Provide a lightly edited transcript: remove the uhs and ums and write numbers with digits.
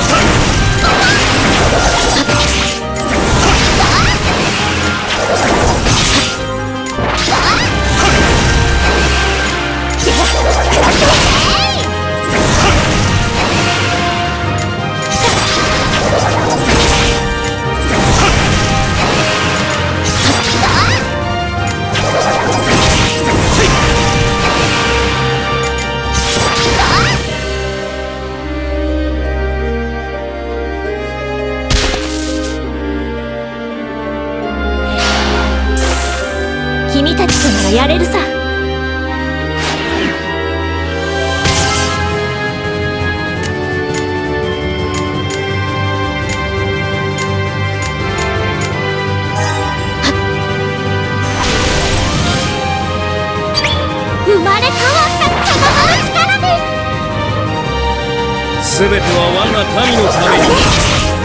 君たちとならやれるさ。生まれ変わった獣の力です。 全ては我が民のために。